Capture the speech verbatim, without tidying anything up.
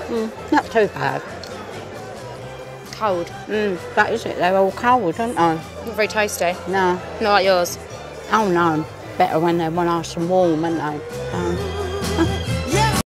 Mm, not too bad. Cold. Mm, that is it. They're all cold, aren't they? Not very tasty. No. Not like yours. Oh no. Better when they're nice and warm, aren't they? Um,